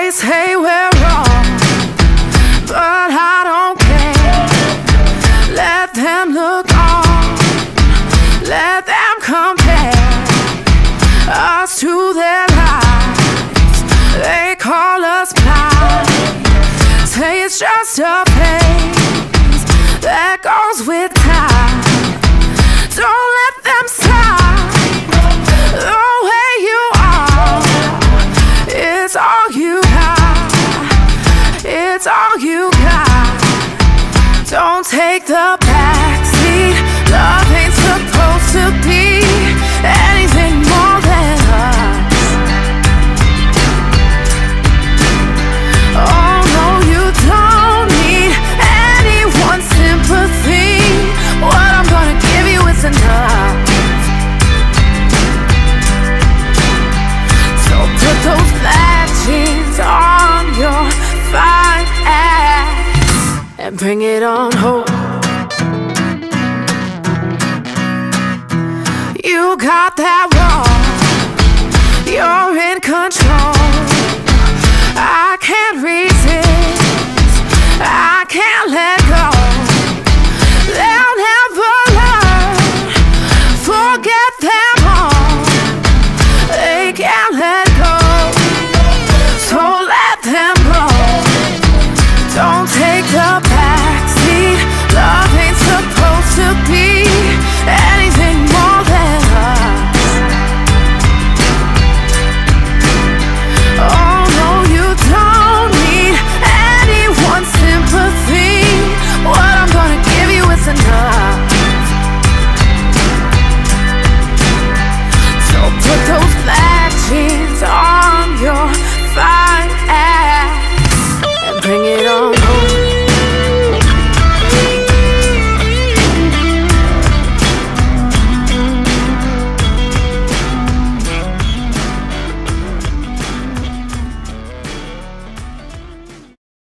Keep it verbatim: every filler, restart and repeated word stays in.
They say we're wrong, but I don't care. Let them look on, let them compare us to their lives. They call us blind, say it's just a phase that goes with time. Don't let them stop the way you are. It's all you got, it's all you got. Don't take the backseat. Love ain't supposed to be anything more than us. Oh no, you don't need anyone's sympathy. What I'm gonna give you is enough. So put those black jeans on your fine ass and bring it on home. You got that wrong, you're in control. I can't read